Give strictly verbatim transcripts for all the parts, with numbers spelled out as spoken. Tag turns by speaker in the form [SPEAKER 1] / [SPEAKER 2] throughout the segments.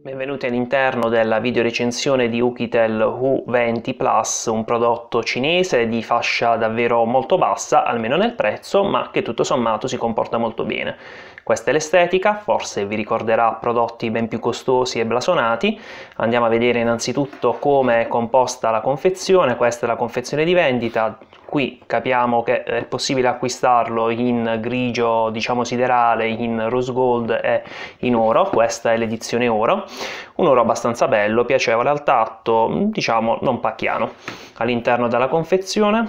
[SPEAKER 1] Benvenuti all'interno della videorecensione di Oukitel U venti Plus, un prodotto cinese di fascia davvero molto bassa, almeno nel prezzo, ma che tutto sommato si comporta molto bene. Questa è l'estetica, forse vi ricorderà prodotti ben più costosi e blasonati. Andiamo a vedere innanzitutto come è composta la confezione. Questa è la confezione di vendita. Qui capiamo che è possibile acquistarlo in grigio, diciamo siderale, in rose gold e in oro. Questa è l'edizione oro, un oro abbastanza bello, piacevole al tatto, diciamo non pacchiano. All'interno della confezione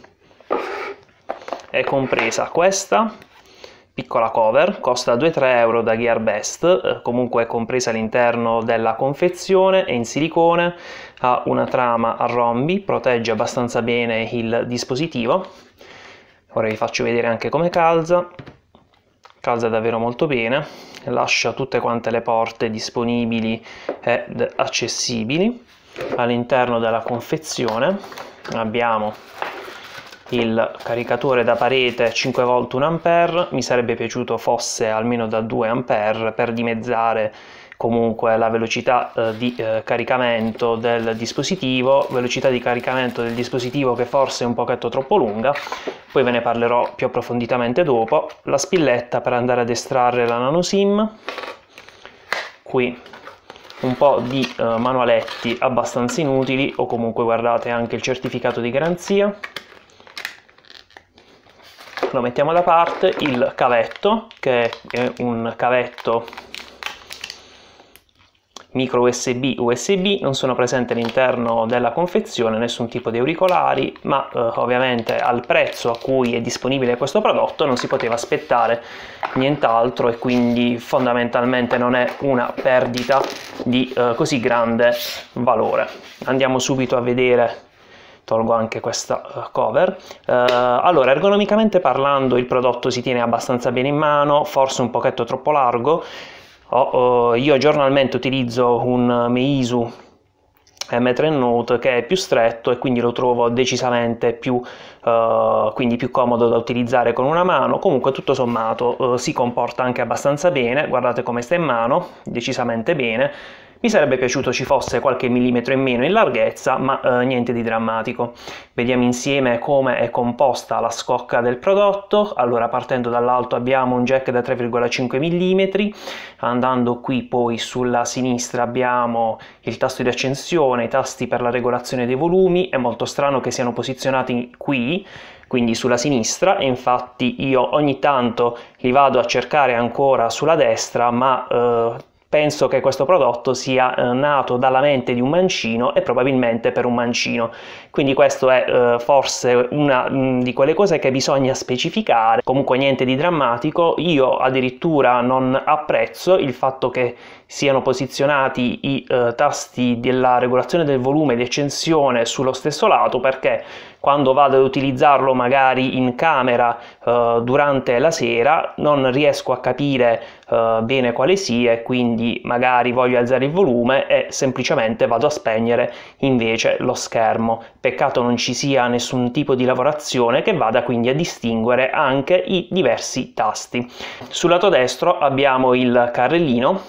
[SPEAKER 1] è compresa questa piccola cover, costa due tre euro da Gearbest, comunque è compresa all'interno della confezione, è in silicone, ha una trama a rombi, protegge abbastanza bene il dispositivo. Ora vi faccio vedere anche come calza. Calza davvero molto bene, lascia tutte quante le porte disponibili ed accessibili. All'interno della confezione abbiamo il caricatore da parete cinque volt un ampere, mi sarebbe piaciuto fosse almeno da due ampere per dimezzare comunque la velocità eh, di eh, caricamento del dispositivo, velocità di caricamento del dispositivo che forse è un pochetto troppo lunga, poi ve ne parlerò più approfonditamente dopo. La spilletta per andare ad estrarre la nano SIM, qui un po' di eh, manualetti abbastanza inutili, o comunque guardate anche il certificato di garanzia. Lo mettiamo da parte. Il cavetto, che è un cavetto micro U S B U S B, non sono presenti all'interno della confezione nessun tipo di auricolari, ma eh, ovviamente al prezzo a cui è disponibile questo prodotto non si poteva aspettare nient'altro, e quindi fondamentalmente non è una perdita di eh, così grande valore. Andiamo subito a vedere. Tolgo anche questa cover. Uh, allora, ergonomicamente parlando, il prodotto si tiene abbastanza bene in mano, forse un pochetto troppo largo. Oh, oh, io giornalmente utilizzo un Meizu M tre Note che è più stretto e quindi lo trovo decisamente più, uh, quindi più comodo da utilizzare con una mano. Comunque tutto sommato uh, si comporta anche abbastanza bene. Guardate come sta in mano, decisamente bene. Mi sarebbe piaciuto ci fosse qualche millimetro in meno in larghezza, ma eh, niente di drammatico. Vediamo insieme come è composta la scocca del prodotto. Allora, partendo dall'alto abbiamo un jack da tre virgola cinque millimetri, andando qui poi sulla sinistra abbiamo il tasto di accensione, i tasti per la regolazione dei volumi. È molto strano che siano posizionati qui, quindi sulla sinistra, e infatti io ogni tanto li vado a cercare ancora sulla destra, ma eh, penso che questo prodotto sia eh, nato dalla mente di un mancino e probabilmente per un mancino, quindi questo è eh, forse una mh, di quelle cose che bisogna specificare. Comunque niente di drammatico. Io addirittura non apprezzo il fatto che siano posizionati i eh, tasti della regolazione del volume e di accensione sullo stesso lato, perché quando vado ad utilizzarlo magari in camera eh, durante la sera non riesco a capire eh, bene quale sia, e quindi magari voglio alzare il volume e semplicemente vado a spegnere invece lo schermo. Peccato non ci sia nessun tipo di lavorazione che vada quindi a distinguere anche i diversi tasti. Sul lato destro abbiamo il carrellino.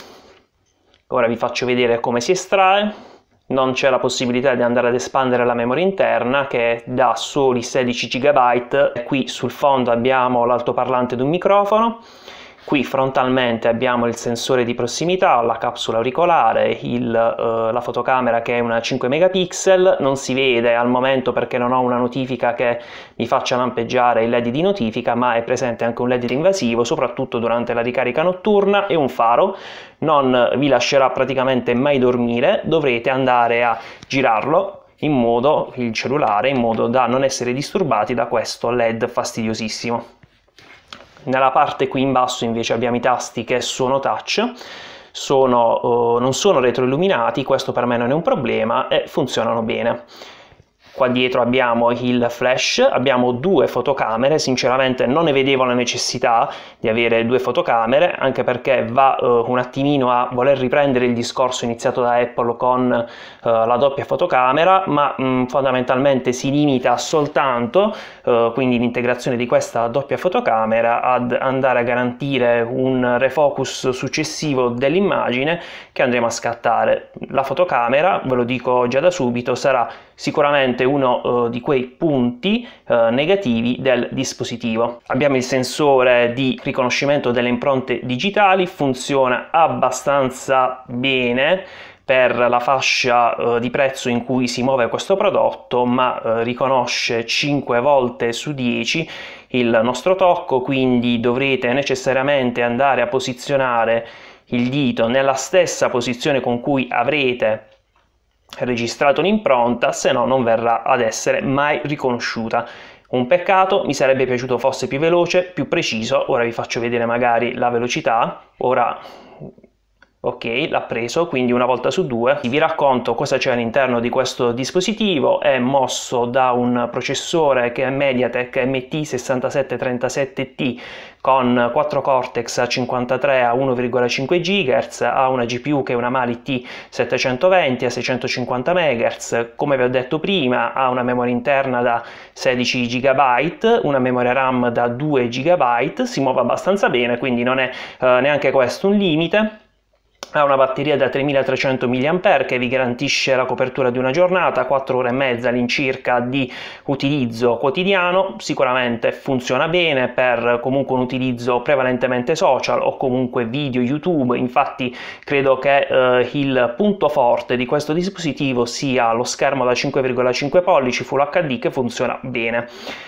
[SPEAKER 1] Ora vi faccio vedere come si estrae. Non c'è la possibilità di andare ad espandere la memoria interna, che è da soli sedici giga byte. Qui sul fondo abbiamo l'altoparlante di un microfono. Qui frontalmente abbiamo il sensore di prossimità, la capsula auricolare, il, uh, la fotocamera che è una cinque megapixel. Non si vede al momento perché non ho una notifica che mi faccia lampeggiare il L E D di notifica, ma è presente anche un L E D invasivo, soprattutto durante la ricarica notturna, e un faro. Non vi lascerà praticamente mai dormire, dovrete andare a girarlo in modo, il cellulare, in modo da non essere disturbati da questo L E D fastidiosissimo. Nella parte qui in basso invece abbiamo i tasti che sono touch, sono, uh, non sono retroilluminati, questo per me non è un problema e funzionano bene. Qua dietro abbiamo il flash, abbiamo due fotocamere, sinceramente non ne vedevo la necessità di avere due fotocamere, anche perché va uh, un attimino a voler riprendere il discorso iniziato da Apple con uh, la doppia fotocamera, ma mh, fondamentalmente si limita soltanto, uh, quindi l'integrazione di questa doppia fotocamera, ad andare a garantire un refocus successivo dell'immagine che andremo a scattare. La fotocamera, ve lo dico già da subito, sarà sicuramente uno uh, di quei punti uh, negativi del dispositivo. Abbiamo il sensore di riconoscimento delle impronte digitali, funziona abbastanza bene per la fascia uh, di prezzo in cui si muove questo prodotto, ma uh, riconosce cinque volte su dieci il nostro tocco, quindi dovrete necessariamente andare a posizionare il dito nella stessa posizione con cui avrete registrato l'impronta, se no non verrà ad essere mai riconosciuta. Un peccato, mi sarebbe piaciuto fosse più veloce, più preciso. Ora vi faccio vedere magari la velocità. Ora ok, l'ha preso, quindi una volta su due. Vi racconto cosa c'è all'interno di questo dispositivo. È mosso da un processore che è MediaTek M T sessantasette trentasette T con quattro Cortex A cinquantatré a uno virgola cinque gigahertz, ha una G P U che è una Mali T settecentoventi a seicentocinquanta megahertz, come vi ho detto prima ha una memoria interna da sedici giga, una memoria RAM da due giga, si muove abbastanza bene, quindi non è eh, neanche questo un limite. Ha una batteria da tremilatrecento milliamperi che vi garantisce la copertura di una giornata, quattro ore e mezza all'incirca di utilizzo quotidiano. Sicuramente funziona bene per comunque un utilizzo prevalentemente social o comunque video YouTube. Infatti credo che eh, il punto forte di questo dispositivo sia lo schermo da cinque virgola cinque pollici Full H D che funziona bene.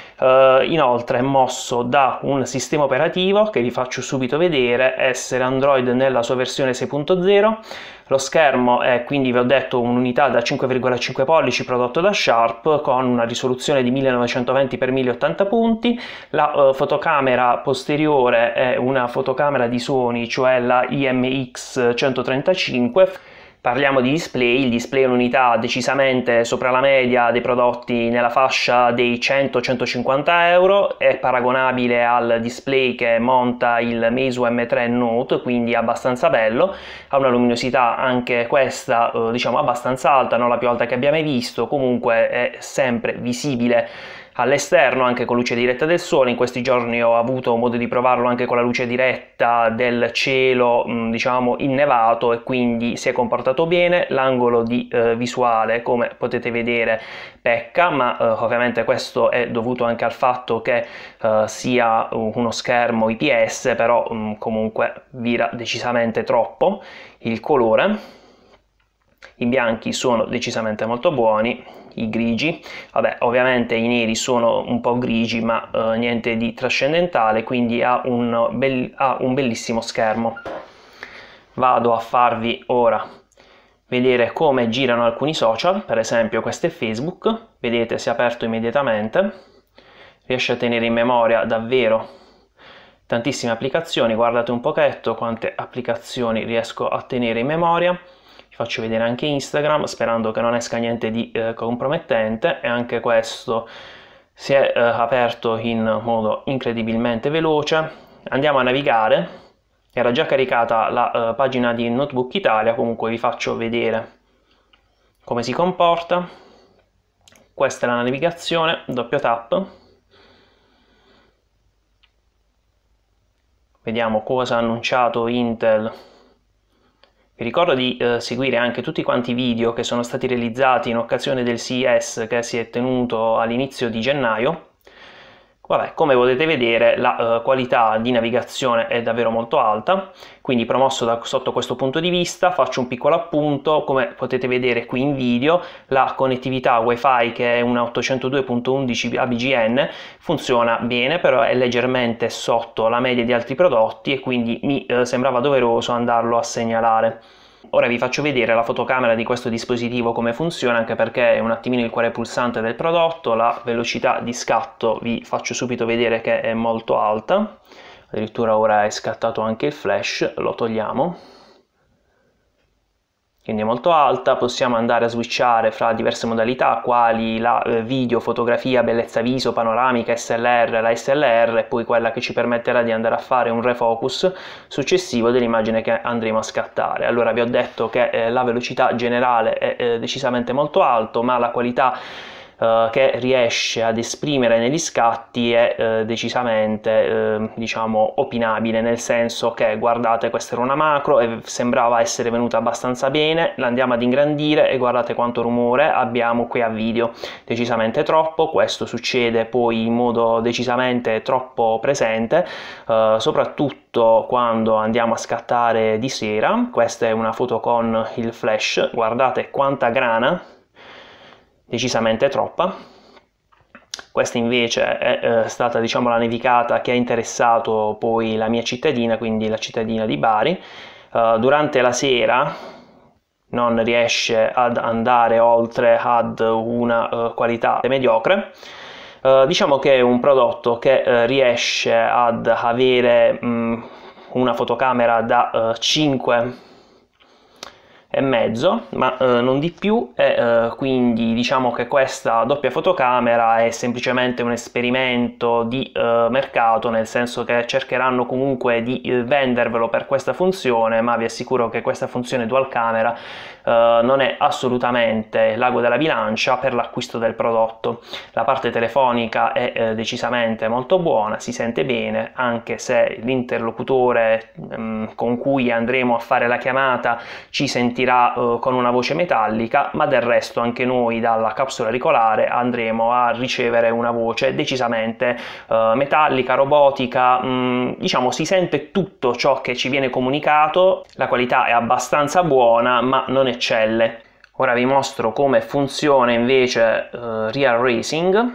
[SPEAKER 1] Uh, inoltre è mosso da un sistema operativo che vi faccio subito vedere, essere Android nella sua versione sei punto zero. Lo schermo è, quindi vi ho detto, un'unità da cinque virgola cinque pollici prodotto da Sharp con una risoluzione di millenovecentoventi per mille ottanta punti. La uh, fotocamera posteriore è una fotocamera di Sony, cioè la I M X centotrentacinque. Parliamo di display, il display è un'unità decisamente sopra la media dei prodotti nella fascia dei cento centocinquanta euro, è paragonabile al display che monta il Meizu M tre Note, quindi abbastanza bello, ha una luminosità anche questa eh, diciamo abbastanza alta, non la più alta che abbia mai visto, comunque è sempre visibile all'esterno anche con luce diretta del sole. In questi giorni ho avuto modo di provarlo anche con la luce diretta del cielo diciamo innevato e quindi si è comportato bene. L'angolo di eh, visuale, come potete vedere, pecca, ma eh, ovviamente questo è dovuto anche al fatto che eh, sia uno schermo I P S, però mh, comunque vira decisamente troppo. Il colore, i bianchi sono decisamente molto buoni, i grigi, vabbè, ovviamente i neri sono un po' grigi, ma eh, niente di trascendentale, quindi ha un, bel, ha un bellissimo schermo. Vado a farvi ora vedere come girano alcuni social, per esempio questo è Facebook, vedete si è aperto immediatamente, riesce a tenere in memoria davvero tantissime applicazioni. Guardate un pochetto quante applicazioni riesco a tenere in memoria. Vi faccio vedere anche Instagram, sperando che non esca niente di eh, compromettente, e anche questo si è eh, aperto in modo incredibilmente veloce. Andiamo a navigare, era già caricata la eh, pagina di Notebook Italia, comunque vi faccio vedere come si comporta. Questa è la navigazione, doppio tap. Vediamo cosa ha annunciato Intel. Vi ricordo di eh, seguire anche tutti quanti i video che sono stati realizzati in occasione del C E S che si è tenuto all'inizio di gennaio. Vabbè, come potete vedere la uh, qualità di navigazione è davvero molto alta, quindi promosso da sotto questo punto di vista. Faccio un piccolo appunto: come potete vedere qui in video, la connettività Wi-Fi, che è una ottocentodue punto undici A B G N, funziona bene, però è leggermente sotto la media di altri prodotti e quindi mi uh, sembrava doveroso andarlo a segnalare. Ora vi faccio vedere la fotocamera di questo dispositivo come funziona, anche perché è un attimino il cuore pulsante del prodotto. La velocità di scatto vi faccio subito vedere che è molto alta, addirittura ora è scattato anche il flash, lo togliamo. quindi è molto alta. Possiamo andare a switchare fra diverse modalità quali la eh, video, fotografia, bellezza viso, panoramica, S L R, la S L R e poi quella che ci permetterà di andare a fare un refocus successivo dell'immagine che andremo a scattare. Allora vi ho detto che eh, la velocità generale è eh, decisamente molto alto, ma la qualità Uh, che riesce ad esprimere negli scatti è uh, decisamente uh, diciamo opinabile, nel senso che guardate, questa era una macro e sembrava essere venuta abbastanza bene, la andiamo ad ingrandire e guardate quanto rumore abbiamo qui a video, decisamente troppo. Questo succede poi in modo decisamente troppo presente, uh, soprattutto quando andiamo a scattare di sera. Questa è una foto con il flash, guardate quanta grana, decisamente troppa. Questa invece è eh, stata, diciamo, la nevicata che ha interessato poi la mia cittadina, quindi la cittadina di Bari. Uh, durante la sera non riesce ad andare oltre ad una uh, qualità mediocre. Uh, diciamo che è un prodotto che uh, riesce ad avere um, una fotocamera da uh, cinque e mezzo, ma eh, non di più, e eh, quindi diciamo che questa doppia fotocamera è semplicemente un esperimento di eh, mercato, nel senso che cercheranno comunque di eh, vendervelo per questa funzione, ma vi assicuro che questa funzione dual camera eh, non è assolutamente l'ago della bilancia per l'acquisto del prodotto. La parte telefonica è eh, decisamente molto buona, si sente bene, anche se l'interlocutore ehm, con cui andremo a fare la chiamata ci sentirà Uh, con una voce metallica, ma del resto anche noi dalla capsula auricolare andremo a ricevere una voce decisamente uh, metallica, robotica, mh, diciamo si sente tutto ciò che ci viene comunicato. La qualità è abbastanza buona ma non eccelle. Ora vi mostro come funziona invece uh, Real Racing,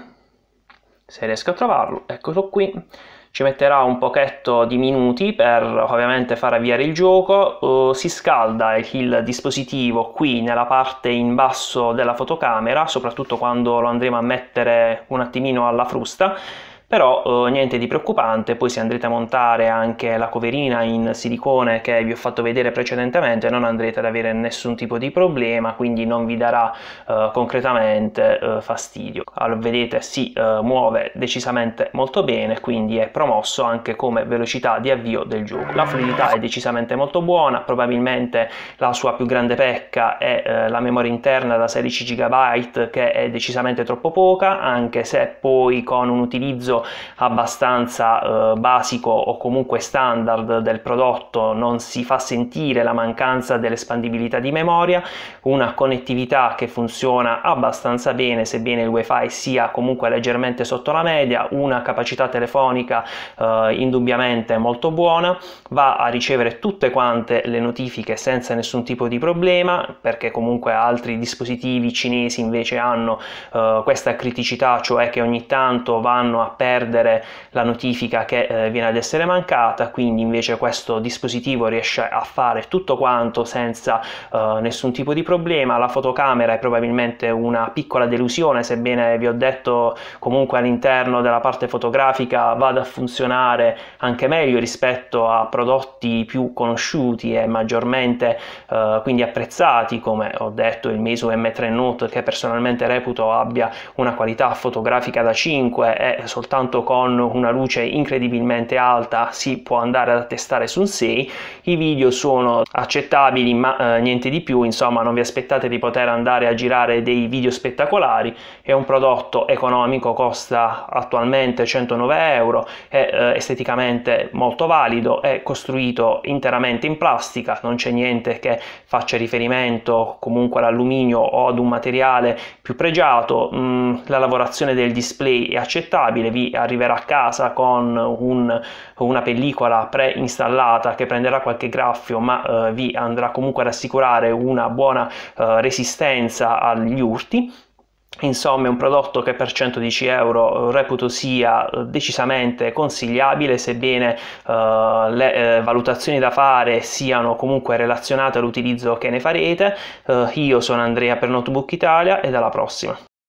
[SPEAKER 1] se riesco a trovarlo, eccolo qui. Ci metterà un pochetto di minuti per ovviamente far avviare il gioco. Uh, si scalda il dispositivo qui nella parte in basso della fotocamera, soprattutto quando lo andremo a mettere un attimino alla frusta. Però eh, niente di preoccupante, poi se andrete a montare anche la coverina in silicone che vi ho fatto vedere precedentemente non andrete ad avere nessun tipo di problema, quindi non vi darà eh, concretamente eh, fastidio. Allora, vedete, si eh, muove decisamente molto bene, quindi è promosso anche come velocità di avvio del gioco. La fluidità è decisamente molto buona, probabilmente la sua più grande pecca è eh, la memoria interna da sedici giga byte, che è decisamente troppo poca, anche se poi con un utilizzo abbastanza eh, basico o comunque standard del prodotto non si fa sentire la mancanza dell'espandibilità di memoria, una connettività che funziona abbastanza bene sebbene il wifi sia comunque leggermente sotto la media, una capacità telefonica eh, indubbiamente molto buona, va a ricevere tutte quante le notifiche senza nessun tipo di problema, perché comunque altri dispositivi cinesi invece hanno eh, questa criticità, cioè che ogni tanto vanno a perdere la notifica che eh, viene ad essere mancata. Quindi invece questo dispositivo riesce a fare tutto quanto senza eh, nessun tipo di problema. La fotocamera è probabilmente una piccola delusione, sebbene vi ho detto comunque all'interno della parte fotografica vada a funzionare anche meglio rispetto a prodotti più conosciuti e maggiormente eh, quindi apprezzati, come ho detto il Meizu M tre Note, che personalmente reputo abbia una qualità fotografica da cinque e soltanto con una luce incredibilmente alta si può andare ad attestare su un sei. I video sono accettabili ma eh, niente di più, insomma non vi aspettate di poter andare a girare dei video spettacolari. È un prodotto economico, costa attualmente centonove euro, è eh, esteticamente molto valido, è costruito interamente in plastica, non c'è niente che faccia riferimento comunque all'alluminio o ad un materiale più pregiato. Mm, la lavorazione del display è accettabile, vi arriverà a casa con un, una pellicola preinstallata che prenderà qualche graffio, ma eh, vi andrà comunque ad assicurare una buona eh, resistenza agli urti. Insomma, è un prodotto che per centodieci euro reputo sia decisamente consigliabile, sebbene uh, le uh, valutazioni da fare siano comunque relazionate all'utilizzo che ne farete. Uh, io sono Andrea per Notebook Italia e alla prossima.